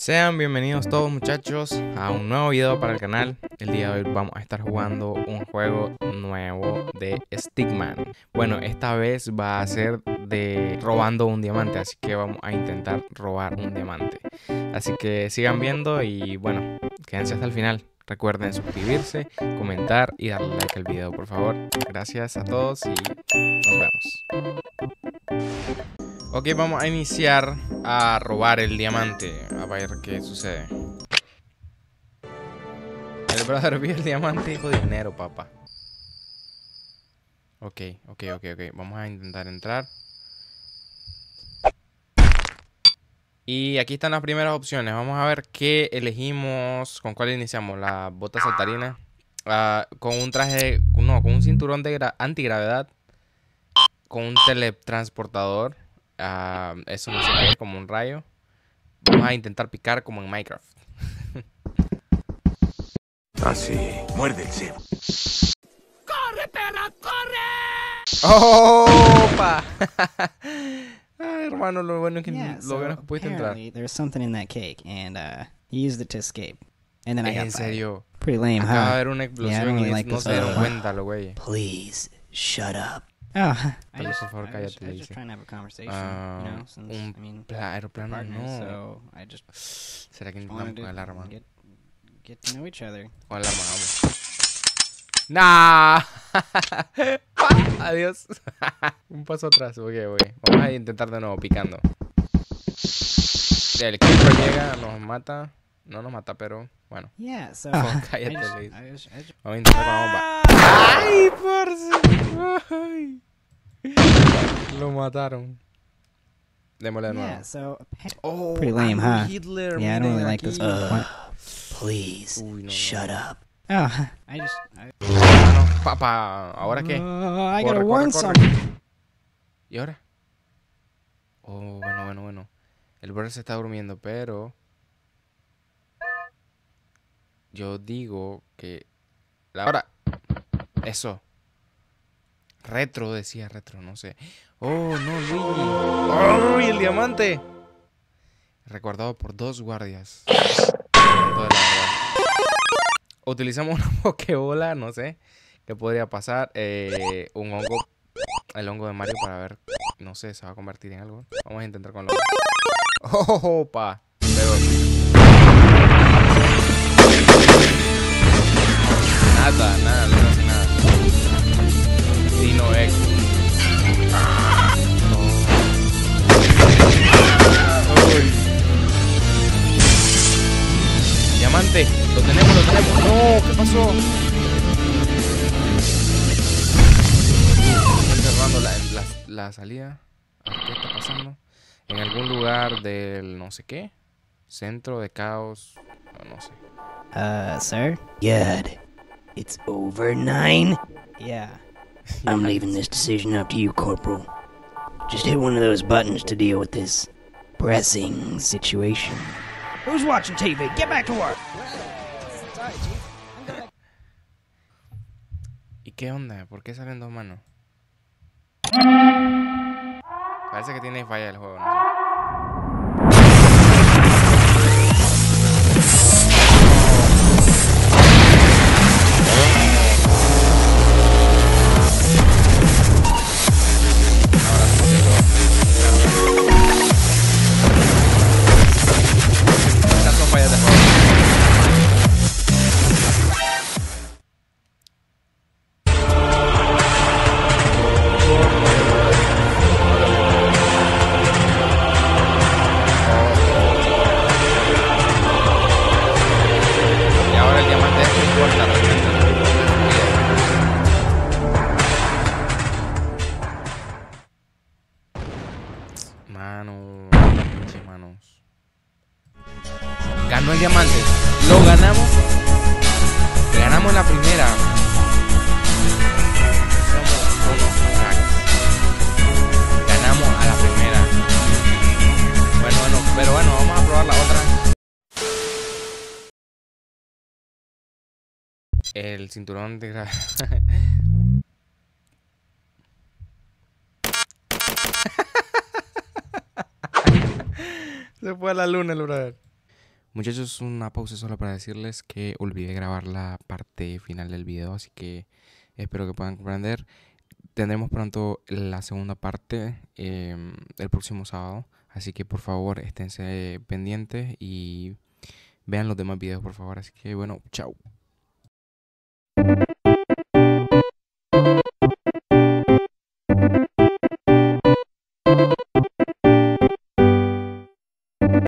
Sean bienvenidos todos muchachos a un nuevo video para el canal. El día de hoy vamos a estar jugando un juego nuevo de Stickman. Bueno, esta vez va a ser de robando un diamante, así que vamos a intentar robar un diamante. Así que sigan viendo y bueno, quédense hasta el final. Recuerden suscribirse, comentar y darle like al video, por favor. Gracias a todos y nos vemos. Ok, vamos a iniciar a robar el diamante. A ver qué sucede. El brother vio el diamante y dijo dinero, papá. Ok. Vamos a intentar entrar. Y aquí están las primeras opciones. Vamos a ver qué elegimos. ¿Con cuál iniciamos? La bota saltarina. Con un traje... No, con un cinturón de antigravedad. Con un teletransportador. Eso no sé qué es, como un rayo. Vamos a intentar picar como en Minecraft. Así, muerde el cebo. ¡Corre, perra, corre! ¡Opa! Ay, hermano, lo bueno es que, lo bueno es que pudiste entrar. There's something in that cake, and he used it to escape. And then I got En serio. fired. Pretty lame, Acaba de huh? haber una explosión y no se dieron cuenta, lo güey. Please, shut up. Oh, Dale, por favor, cállate, le I was just dice. trying to have a conversation, you know, since, I mean, Aeroplano, partners, no. so I just ¿Será que wanted intentamos con el arma? to get to know each other. Con el arma, vamos. ¡Nah! Adiós. Un paso atrás, ok. Vamos a intentar de nuevo, picando. El creeper llega, nos mata. No nos mata, pero bueno. Yeah, so Cállate, I le just vamos a intentar con la bomba. ¡Ay, parce! ¡Ay! Lo mataron. Démosle de nuevo. yeah, so Oh, pretty lame, huh? Hitler, Yeah, I don't really miren like this aquí. one. Please, Uy, no, shut no. up. Oh, No, papá, ¿ahora qué? I Corre, gotta warn corre. someone. ¿Y ahora? Oh, bueno. El brother se está durmiendo, pero... Yo digo que... Ahora. Eso. Retro, decía retro, no sé. Oh, no, Luigi. ¡Oh, y el diamante! Recordado por 2 guardias. Momento de la verdad. Utilizamos una pokebola, no sé qué podría pasar. Un hongo. El hongo de Mario para ver. No sé, se va a convertir en algo. Vamos a intentar con el hongo. ¡Opa! Pero... Nada, no hace nada. Dino X. Diamante, lo tenemos. No, ¿qué pasó? Están cerrando la salida. A ver, ¿qué está pasando? En algún lugar del no sé qué. Centro de caos. No sé. Sir? Good. It's over 9. Yeah. I'm leaving this decision up to you, Corporal. Just hit one of those buttons to deal with this pressing situation. Who's watching TV? Get back to work. ¿Y qué onda? ¿Por qué salen 2 manos? Parece que tiene falla el juego, no sé. Estas son fallas de juego. Y ahora el diamante es que importa realmente. Mano, pinche manos. Ganó el diamante. Lo ganamos. Ganamos la primera. Somos unos cracks. Ganamos a la primera. Pero bueno, vamos a probar la otra. El cinturón de Se fue a la luna el brother. Muchachos, una pausa solo para decirles que olvidé grabar la parte final del video, así que espero que puedan comprender. Tendremos pronto la segunda parte el próximo sábado, así que por favor esténse pendientes y vean los demás videos por favor. Así que bueno, chao.